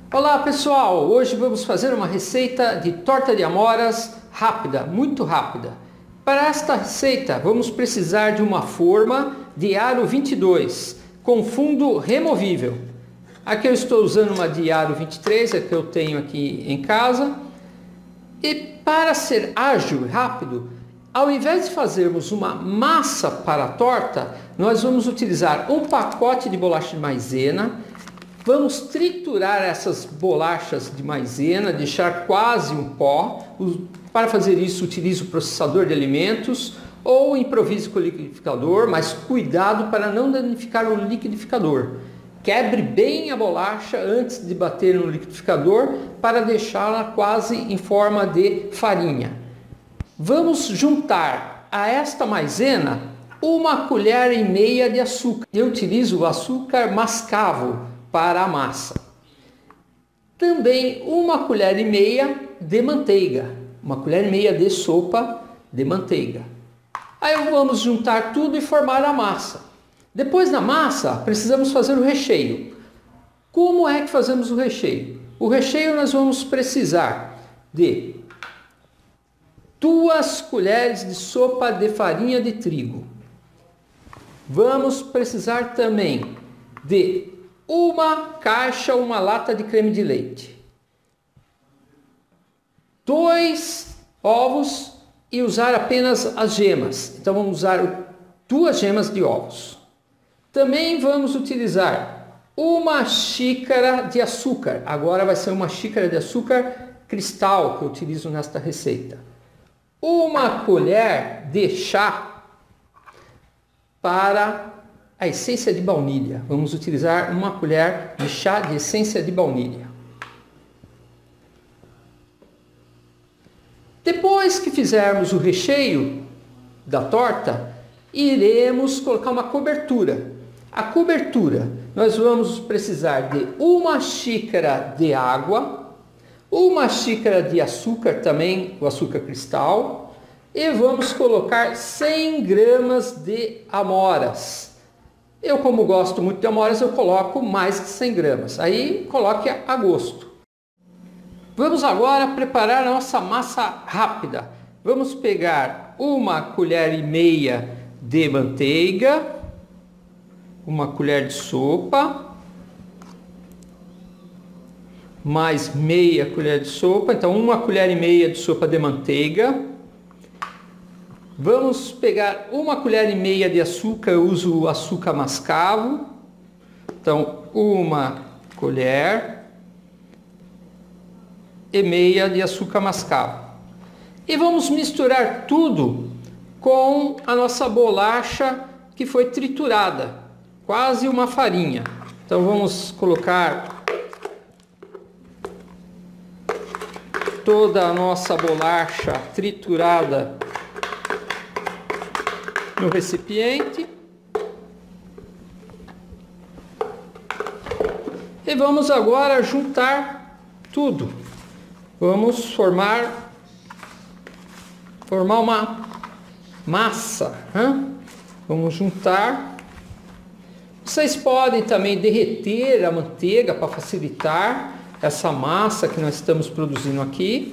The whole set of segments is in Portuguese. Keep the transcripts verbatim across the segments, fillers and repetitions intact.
Olá pessoal, hoje vamos fazer uma receita de torta de amoras rápida, muito rápida. Para esta receita vamos precisar de uma forma de aro vinte e dois com fundo removível. Aqui eu estou usando uma de aro vinte e três, é que eu tenho aqui em casa. E para ser ágil e rápido, ao invés de fazermos uma massa para a torta, nós vamos utilizar um pacote de bolacha de maisena. Vamos triturar essas bolachas de maisena, deixar quase um pó. Para fazer isso, utilize o processador de alimentos ou improvise com o liquidificador, mas cuidado para não danificar o liquidificador. Quebre bem a bolacha antes de bater no liquidificador para deixá-la quase em forma de farinha. Vamos juntar a esta maisena uma colher e meia de açúcar. Eu utilizo o açúcar mascavo para a massa. Também uma colher e meia de manteiga, uma colher e meia de sopa de manteiga. Aí vamos juntar tudo e formar a massa. Depois da massa, precisamos fazer o recheio. Como é que fazemos o recheio? O recheio nós vamos precisar de duas colheres de sopa de farinha de trigo. Vamos precisar também de uma caixa, uma lata de creme de leite, dois ovos e usar apenas as gemas. Então vamos usar duas gemas de ovos. Também vamos utilizar uma xícara de açúcar. Agora vai ser uma xícara de açúcar cristal que eu utilizo nesta receita. Uma colher de chá para a essência de baunilha. Vamos utilizar uma colher de chá de essência de baunilha. Depois que fizermos o recheio da torta, iremos colocar uma cobertura. A cobertura, nós vamos precisar de uma xícara de água, uma xícara de açúcar também, o açúcar cristal, e vamos colocar cem gramas de amoras. Eu, como gosto muito de amoras, eu coloco mais que cem gramas. Aí coloque a gosto. Vamos agora preparar a nossa massa rápida. Vamos pegar uma colher e meia de manteiga, uma colher de sopa, mais meia colher de sopa, então uma colher e meia de sopa de manteiga. Vamos pegar uma colher e meia de açúcar, eu uso o açúcar mascavo, então uma colher e meia de açúcar mascavo. E vamos misturar tudo com a nossa bolacha que foi triturada, quase uma farinha. Então vamos colocar toda a nossa bolacha triturada no recipiente e vamos agora juntar tudo. Vamos formar formar uma massa, hein? Vamos juntar. Vocês podem também derreter a manteiga para facilitar essa massa que nós estamos produzindo aqui.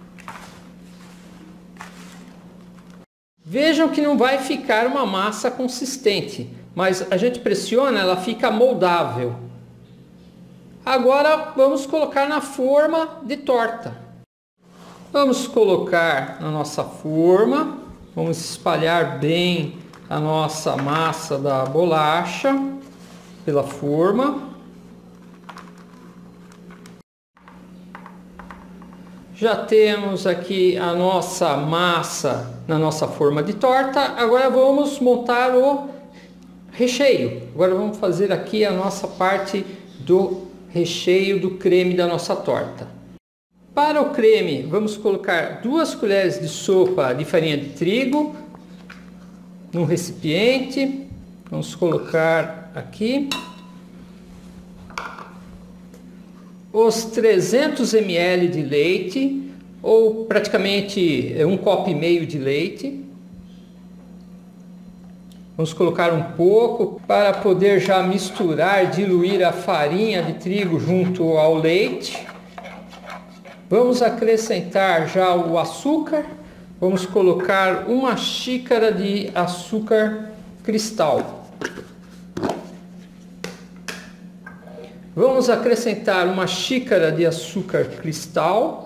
Vejam que não vai ficar uma massa consistente, mas a gente pressiona, ela fica moldável. Agora vamos colocar na forma de torta. Vamos colocar na nossa forma, vamos espalhar bem a nossa massa da bolacha pela forma. Já temos aqui a nossa massa na nossa forma de torta. Agora vamos montar o recheio. Agora vamos fazer aqui a nossa parte do recheio do creme da nossa torta. Para o creme, vamos colocar duas colheres de sopa de farinha de trigo num recipiente. Vamos colocar aqui os trezentos mililitros de leite, ou praticamente um copo e meio de leite. Vamos colocar um pouco para poder já misturar, diluir a farinha de trigo junto ao leite. Vamos acrescentar já o açúcar. Vamos colocar uma xícara de açúcar cristal. Vamos acrescentar uma xícara de açúcar cristal.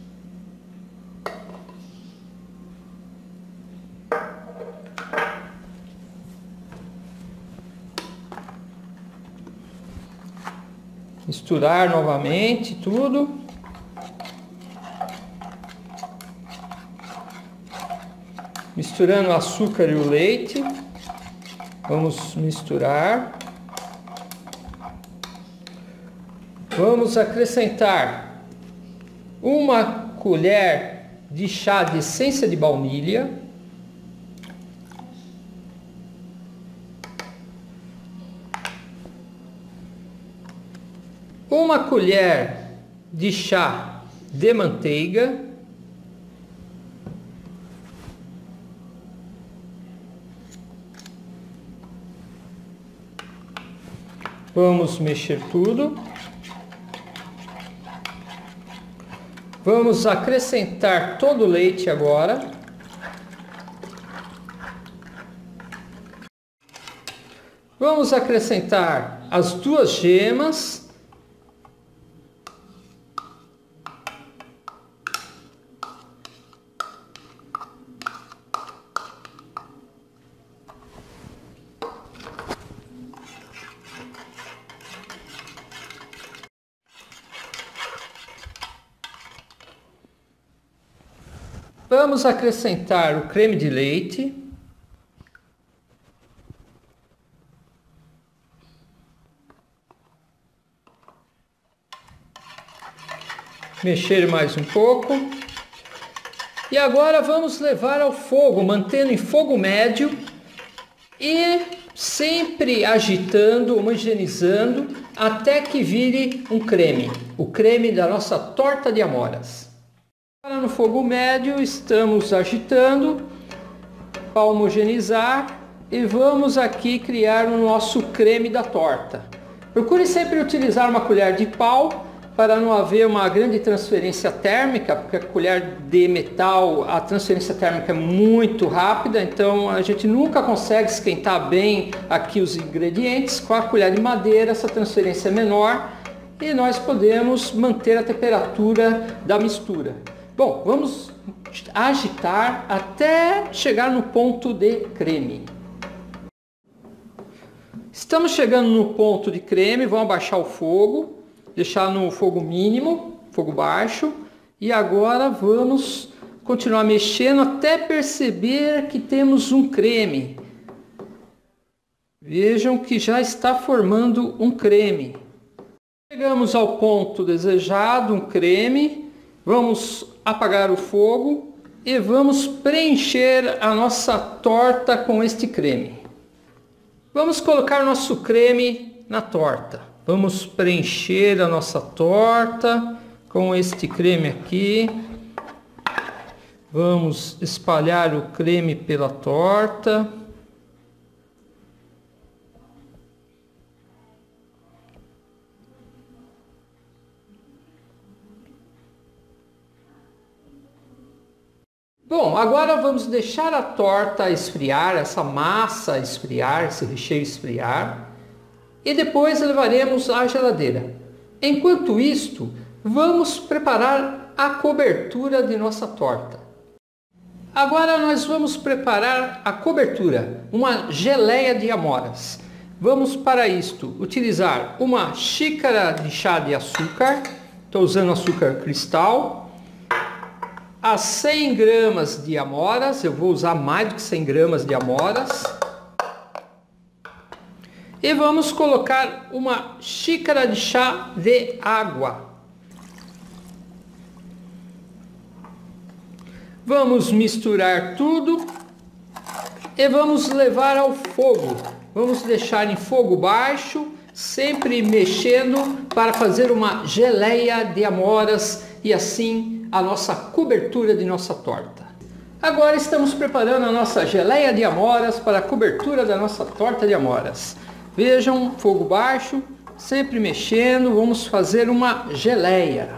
Misturar novamente tudo. Misturando o açúcar e o leite. Vamos misturar. Vamos acrescentar uma colher de chá de essência de baunilha. Uma colher de chá de manteiga. Vamos mexer tudo. Vamos acrescentar todo o leite agora. Vamos acrescentar as duas gemas. Vamos acrescentar o creme de leite. Mexer mais um pouco. E agora vamos levar ao fogo, mantendo em fogo médio e sempre agitando, homogeneizando até que vire um creme, o creme da nossa torta de amoras. Agora no fogo médio estamos agitando para homogeneizar e vamos aqui criar o nosso creme da torta. Procure sempre utilizar uma colher de pau para não haver uma grande transferência térmica, porque a colher de metal, a transferência térmica é muito rápida, então a gente nunca consegue esquentar bem aqui os ingredientes. Com a colher de madeira essa transferência é menor e nós podemos manter a temperatura da mistura. Bom, vamos agitar até chegar no ponto de creme. Estamos chegando no ponto de creme, vamos abaixar o fogo, deixar no fogo mínimo, fogo baixo, e agora vamos continuar mexendo até perceber que temos um creme. Vejam que já está formando um creme. Chegamos ao ponto desejado, um creme. Vamos apagar o fogo e vamos preencher a nossa torta com este creme. Vamos colocar nosso creme na torta. Vamos preencher a nossa torta com este creme aqui. Vamos espalhar o creme pela torta. Bom, agora vamos deixar a torta esfriar, essa massa esfriar, esse recheio esfriar, e depois levaremos à geladeira. Enquanto isto, vamos preparar a cobertura de nossa torta. Agora nós vamos preparar a cobertura, uma geleia de amoras. Vamos para isto utilizar uma xícara de chá de açúcar, estou usando açúcar cristal. As cem gramas de amoras, eu vou usar mais do que cem gramas de amoras. E vamos colocar uma xícara de chá de água. Vamos misturar tudo e vamos levar ao fogo. Vamos deixar em fogo baixo, sempre mexendo para fazer uma geleia de amoras e assim a nossa cobertura de nossa torta. Agora estamos preparando a nossa geleia de amoras para a cobertura da nossa torta de amoras. Vejam, fogo baixo, sempre mexendo, vamos fazer uma geleia.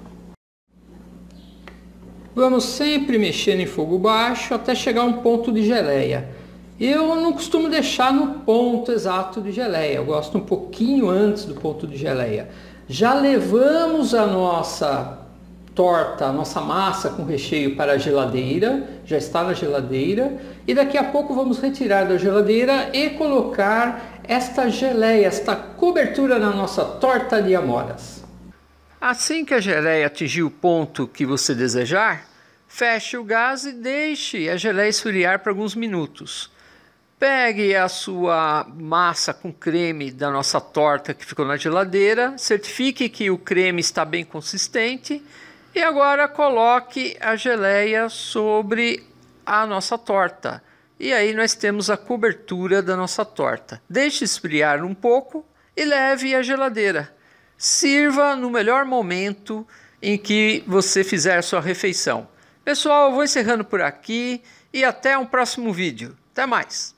Vamos sempre mexendo em fogo baixo até chegar a um ponto de geleia. Eu não costumo deixar no ponto exato de geleia, eu gosto um pouquinho antes do ponto de geleia. Já levamos a nossa torta, a nossa massa com recheio para a geladeira, já está na geladeira, e daqui a pouco vamos retirar da geladeira e colocar esta geleia, esta cobertura na nossa torta de amoras. Assim que a geleia atingir o ponto que você desejar, feche o gás e deixe a geleia esfriar por alguns minutos. Pegue a sua massa com creme da nossa torta que ficou na geladeira, certifique que o creme está bem consistente e agora coloque a geleia sobre a nossa torta. E aí nós temos a cobertura da nossa torta. Deixe esfriar um pouco e leve à geladeira. Sirva no melhor momento em que você fizer a sua refeição. Pessoal, eu vou encerrando por aqui e até um próximo vídeo. Até mais!